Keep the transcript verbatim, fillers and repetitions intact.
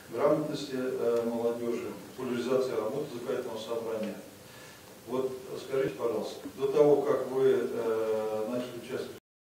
грамотности э, молодежи, популяризации работы законодательного собрания. Вот скажите, пожалуйста, до того,